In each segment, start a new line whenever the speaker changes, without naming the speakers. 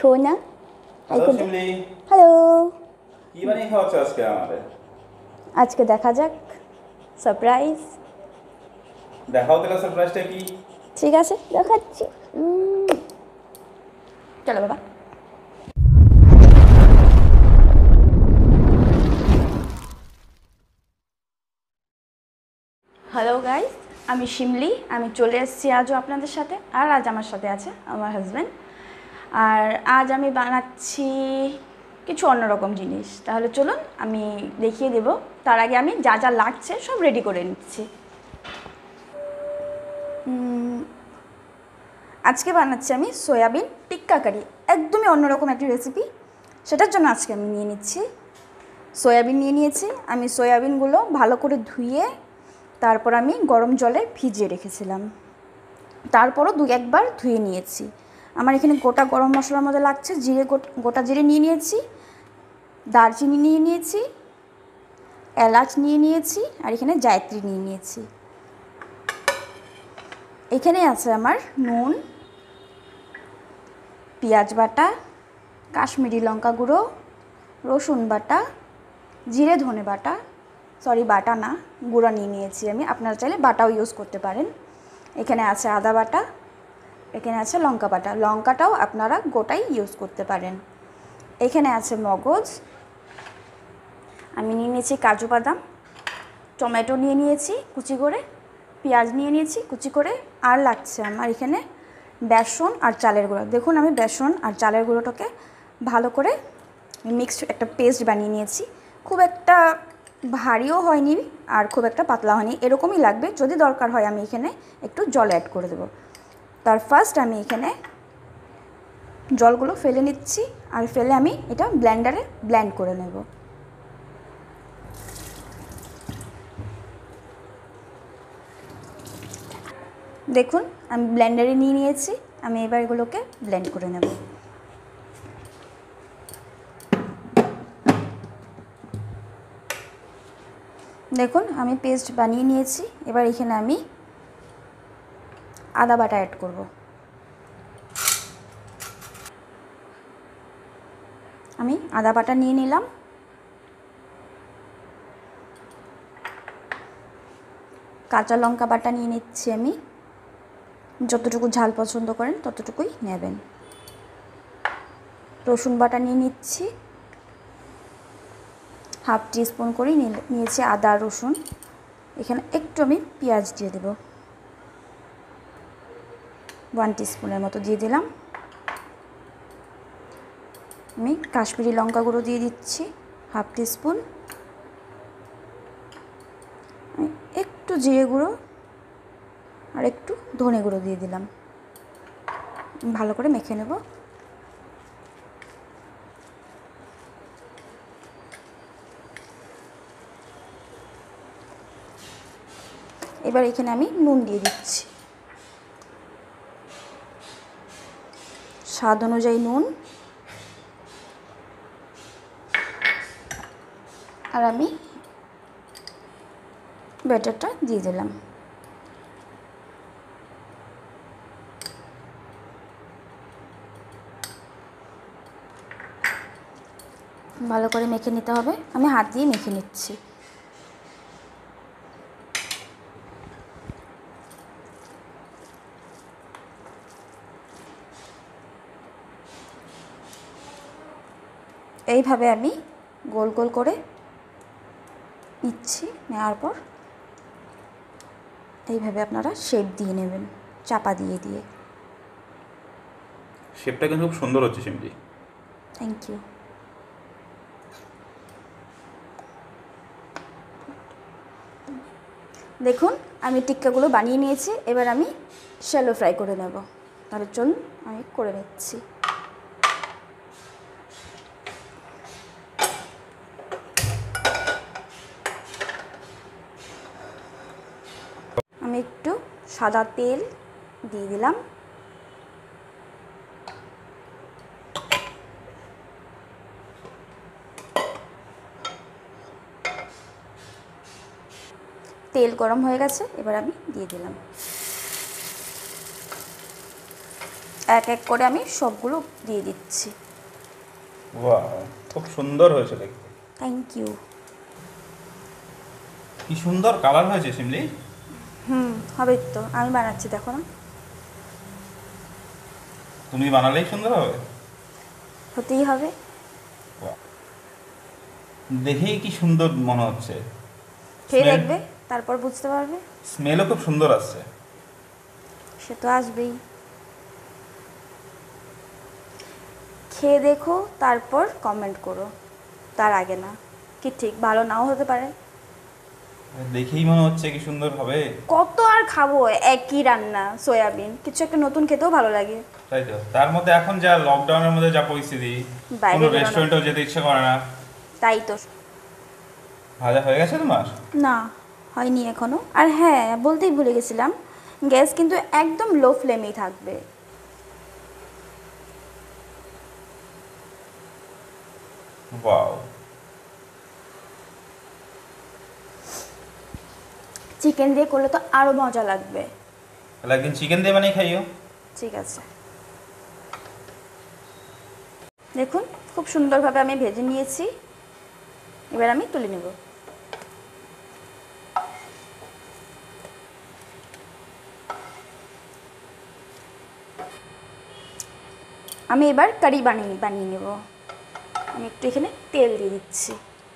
Tona.
Hello শিমলি,
hello.
কি বানিয়ে খাওয়াচ্ছ আজকে আমাদের?
আজকে দেখা যাক সারপ্রাইজ।
দেখাও তাহলে সারপ্রাইজটা কি।
ঠিক আছে, দেখাচ্ছি। চলো বাবা। হ্যালো গাইস, আমি শিমলি। আমি চলে এসেছি আজও আপনাদের সাথে। আর আজ আমার সাথে আছে আমার হাজব্যান্ড। আর আজ আমি বানাচ্ছি কিছু অন্যরকম জিনিস। তাহলে চলুন আমি দেখিয়ে দেব। তার আগে আমি যা যা লাগছে সব রেডি করে নিচ্ছি। আজকে বানাচ্ছি আমি সয়াবিন টিক্কা কারি। একদমই অন্যরকম একটি রেসিপি। সেটার জন্য আজকে আমি নিয়ে নিচ্ছি সয়াবিন নিয়ে নিয়েছি। আমি সয়াবিনগুলো ভালো করে ধুয়ে তারপর আমি গরম জলে ভিজিয়ে রেখেছিলাম। তারপরও দু একবার ধুয়ে নিয়েছি। আমার এখানে গোটা গরম মশলার মধ্যে লাগছে গোটা জিরে নিয়ে নিয়েছি, দারচিনি নিয়ে নিয়েছি, এলাচ নিয়ে নিয়েছি, আর এখানে জায়ত্রী নিয়ে নিয়েছি। এখানে আছে আমার নুন, পেঁয়াজ বাটা, কাশ্মীরি লঙ্কা গুঁড়ো, রসুন বাটা, জিরে ধনে বাটা, বাটা না, গুঁড়া নিয়ে নিয়েছি আমি। আপনারা চাইলে বাটাও ইউজ করতে পারেন। এখানে আছে আদা বাটা, এখানে আছে লঙ্কা বাটা। লঙ্কাটাও আপনারা গোটাই ইউজ করতে পারেন। এখানে আছে মগজ, আমি নিয়ে নিয়েছি কাজু বাদাম, টমেটো নিয়ে নিয়েছি কুচি করে, পেঁয়াজ নিয়ে নিয়েছি কুচি করে। আর লাগছে আমার এখানে বেসন আর চালের গুঁড়ো। দেখুন আমি বেসন আর চালের গুঁড়োটাকে ভালো করে মিক্সড একটা পেস্ট বানিয়ে নিয়েছি। খুব একটা ভারীও হয়নি আর খুব একটা পাতলা হয়নি, এরকমই লাগবে। যদি দরকার হয় আমি এখানে একটু জল অ্যাড করে দেবো। তার ফার্স্ট আমি এখানে জলগুলো ফেলে নিচ্ছি, আর ফেলে আমি এটা ব্লেন্ডারে ব্লেন্ড করে নেব। দেখুন আমি ব্লেন্ডারে নিয়ে নিয়েছি। আমি এবার এগুলোকে ব্লেন্ড করে নেব। দেখুন আমি পেস্ট বানিয়ে নিয়েছি। এবার এখানে আমি আদা বাটা অ্যাড করব। আমি আদা বাটা নিয়ে নিলাম। কাঁচা লঙ্কা বাটা নিয়ে নিচ্ছি আমি। যতটুকু ঝাল পছন্দ করেন ততটুকুই নেবেন। রসুন বাটা নিয়ে নিচ্ছি, হাফ টিস্পুন করে নিয়েছি আদা রসুন। এখানে একটু আমি পেঁয়াজ দিয়ে দেব, 1 টিস্পুনের মতো দিয়ে দিলাম। আমি কাশ্মীরি লঙ্কা গুঁড়ো দিয়ে দিচ্ছি, হাফ টিস্পুন। আমি একটু জিরে গুঁড়ো আর একটু ধনে গুঁড়ো দিয়ে দিলাম। ভালো করে মেখে নেব। এবার এখানে আমি নুন দিয়ে দিচ্ছি, স্বাদ অনুযায়ী নুন। আর আমি ব্যাটারটা দিয়ে দিলাম। ভালো করে মেখে নিতে হবে। আমি হাত দিয়ে মেখে নিচ্ছি। এইভাবে আমি গোল গোল করে নিচ্ছি। নেওয়ার পর এইভাবে আপনারা শেপ দিয়ে নেবেন, চাপা দিয়ে দিয়ে।
শেপটা কিন্তু খুব সুন্দর হচ্ছে শিমলি।
Thank you. দেখুন আমি টিক্কাগুলো বানিয়ে নিয়েছি। এবার আমি শ্যালো ফ্রাই করে নেব। তাহলে চলুন আমি করে নিচ্ছি। আমি একটু সাদা তেল দিয়ে দিলাম। তেল গরম হয়ে গেছে, এবার আমি দিয়ে দিলাম এক এক করে আমি সবগুলো দিয়ে দিচ্ছি।
বাহ, খুব সুন্দর হয়েছে দেখতে।
Thank you.
কি সুন্দর কালার হয়েছে শিমলি।
হবে তো, আমি বানাচ্ছি, দেখো না।
তুমি বানালেই সুন্দর হবে।
হতেই হবে।
বাহ, দেখেই কি সুন্দর মনে হচ্ছে।
খেয়ে
Smell-
দেখবে, তারপর বুঝতে পারবে।
স্মেলও খুব সুন্দর আসছে।
সে তো আসবেই। খেয়ে দেখো, তারপর কমেন্ট করো, তার আগে না। কি ঠিক, ভালো নাও হতে পারে।
দেখেই মনে হচ্ছে কি সুন্দর হবে।
কত আর খাবো একই রান্না, সয়াবিন, কিছু একটা নতুন খেতেও ভালো লাগে।
তাই তো, তার মধ্যে এখন যা লকডাউনের মধ্যে যা পরিস্থিতি,
বাইরে
কোনো
বেরোনো।
রেস্টুরেন্টেও যেতে ইচ্ছে করে না।
তাই তো।
ভাজা হয়ে গেছে তোমার?
না, হয়নি এখনো। আর হ্যাঁ, বলতেই ভুলে গেছিলাম, গ্যাস কিন্তু একদম লো ফ্লেমেই থাকবে।
ওয়াও,
চিকেন দিয়ে করলে তো আরো মজা লাগবে।
তাহলে একদিন চিকেন দিয়ে বানিয়ে খাইও।
ঠিক আছে। দেখুন, খুব সুন্দরভাবে আমি ভেজে নিয়েছি। এবার আমি তুলে নেব। আমি এবার কারি বানিয়ে নেব। আমি একটু এখানে তেল দিয়ে দিচ্ছি।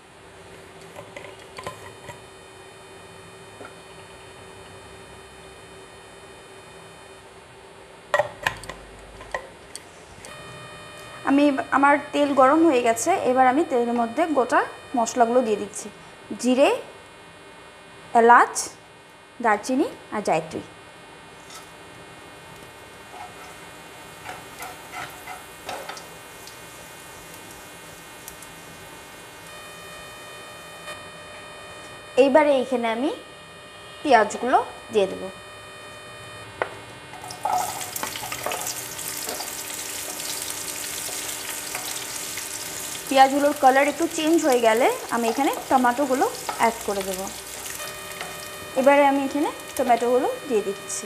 আমার তেল গরম হয়ে গেছে। এবার আমি তেলের মধ্যে গোটা মশলাগুলো দিয়ে দিচ্ছি। জিরে, এলাচ, দারচিনি আর জায়ত্রী। এইবারে এইখানে আমি পেঁয়াজগুলো দিয়ে দেবো। পেঁয়াজগুলোর কালার একটু চেঞ্জ হয়ে গেলে আমি এখানে টমেটোগুলো অ্যাড করে দেবো। এবারে আমি এখানে টমেটোগুলো দিয়ে দিচ্ছি।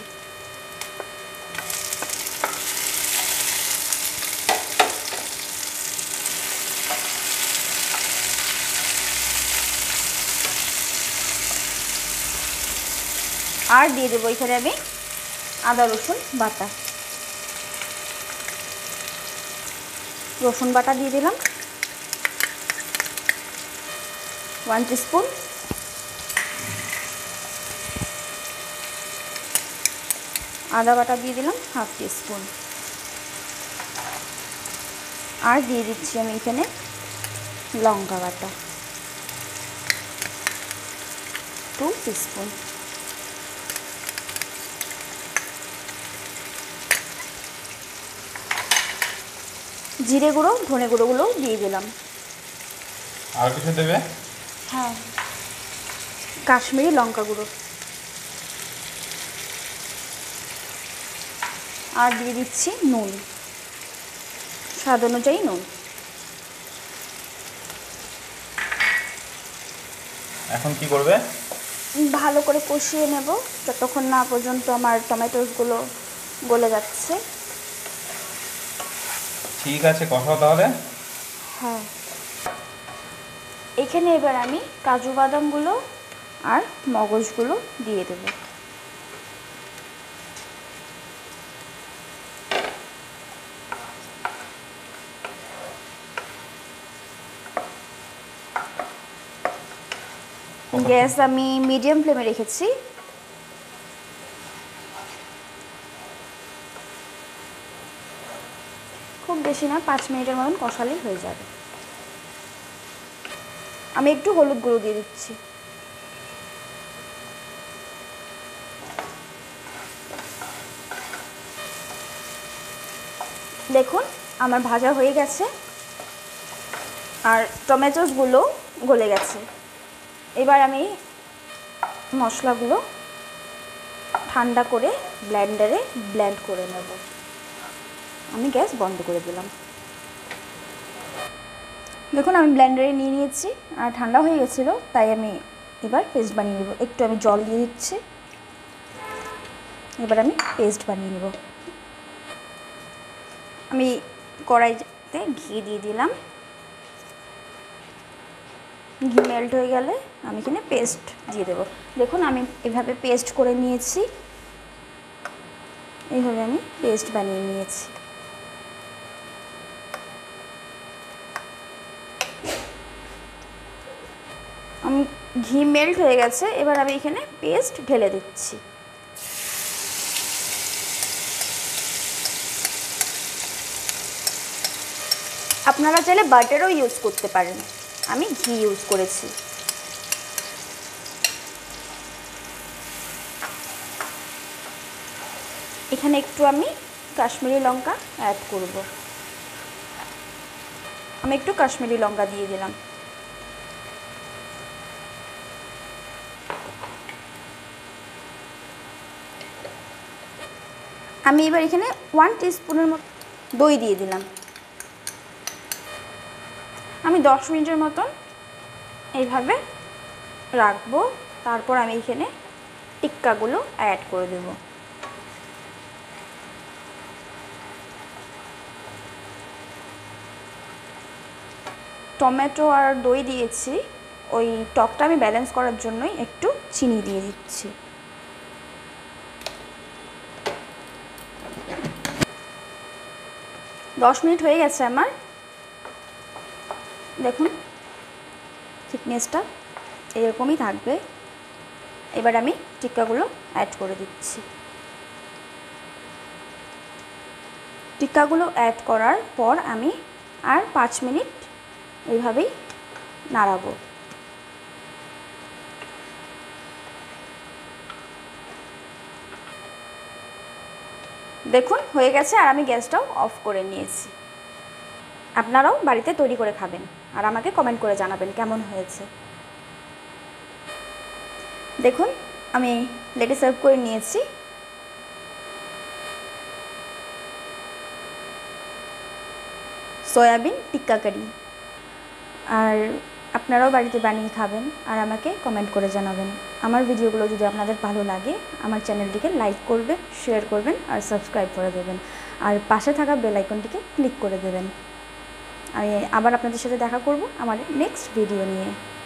আর দিয়ে দেবো এখানে আমি আদা রসুন বাটা। রসুন বাটা দিয়ে দিলাম 1 টিস্পুন। আদা বাটা দিয়ে দিলাম 1/2 টিস্পুন। আর দিয়ে দিচ্ছি আমি এখানে লঙ্কা বাটা 2 টিস্পুন। জিরে গুঁড়ো, ধনে গুঁড়োগুলো দিয়ে দিলাম।
আর কিছু দেবে?
হ্যাঁ, কাশ্মীরি লঙ্কা গুঁড়ো। আর দিয়ে দিচ্ছি নুন, স্বাদ অনুযায়ী নুন।
এখন কি করবে?
ভালো করে কষিয়ে নেব যতক্ষণ না পর্যন্ত আমার টমেটোসগুলো গলে যাচ্ছে।
ঠিক আছে, কষাও তাহলে।
হ্যাঁ, এখানে এবার আমি কাজু বাদামগুলো আর মগজগুলো দিয়ে দেব। গ্যাস আমি মিডিয়াম ফ্লেমে রেখেছি। খুব বেশি না, 5 মিনিটের মতন কষালেই হয়ে যাবে। আমি একটু হলুদ গুঁড়ো দিয়ে দিচ্ছি। দেখুন, আমার ভাজা হয়ে গেছে আর টমেটোসগুলো গলে গেছে। এবার আমি মশলাগুলো ঠান্ডা করে ব্লেন্ডারে ব্লেন্ড করে নেব। আমি গ্যাস বন্ধ করে দিলাম। দেখুন, আমি ব্লেন্ডারে নিয়ে নিয়েছি আর ঠান্ডা হয়ে গেছিলো, তাই আমি এবার পেস্ট বানিয়ে নেব। একটু আমি জল দিয়ে দিচ্ছি। এবার আমি পেস্ট বানিয়ে নেব। আমি কড়াইতে ঘি দিয়ে দিলাম। ঘি মেল্ট হয়ে গেলে আমি এখানে পেস্ট দিয়ে দেবো। দেখুন আমি এভাবে পেস্ট করে নিয়েছি, এইভাবে আমি পেস্ট বানিয়ে নিয়েছি। আমি ঘি মেল্ট হয়ে গেছে, এবার আমি এখানে পেস্ট ঢেলে দিচ্ছি। আপনারা চাইলে বাটারও ইউজ করতে পারেন, আমি ঘি ইউজ করেছি। এখানে একটু আমি কাশ্মীরি লঙ্কা অ্যাড করব। আমি একটু কাশ্মীরি লঙ্কা দিয়ে দিলাম। আমি এবার এখানে 1 টিস্পুনের মতো দই দিয়ে দিলাম। আমি 10 মিনিটের মতন এইভাবে রাখবো, তারপর আমি এখানে টিক্কাগুলো অ্যাড করে দেব। টমেটো আর দই দিয়েছি, ওই টকটা আমি ব্যালেন্স করার জন্যই একটু চিনি দিয়ে দিচ্ছি। দশ মিনিট হয়ে গেছে আমার, দেখুন থিকনেসটা এরকমই থাকবে। এবার আমি টিক্কাগুলো অ্যাড করে দিচ্ছি। টিক্কাগুলো অ্যাড করার পর আমি আর 5 মিনিট এইভাবেই নাড়াবো। দেখুন হয়ে গেছে, আর আমি গ্যাসটাও অফ করে নিয়েছি। আপনারাও বাড়িতে তৈরি করে খাবেন আর আমাকে কমেন্ট করে জানাবেন কেমন হয়েছে। দেখুন আমি প্লেটে সার্ভ করে নিয়েছি। সয়াবিন টিক্কা কারি। আর আপনারাও বাড়িতে বানিয়ে খাবেন আর আমাকে কমেন্ট করে জানাবেন। আমার ভিডিওগুলো যদি আপনাদের ভালো লাগে আমার চ্যানেলটিকে লাইক করবেন, শেয়ার করবেন আর সাবস্ক্রাইব করে দেবেন, আর পাশে থাকা বেল আইকনটিকে ক্লিক করে দেবেন। আমি আবার আপনাদের সাথে দেখা করব আমার নেক্সট ভিডিও নিয়ে।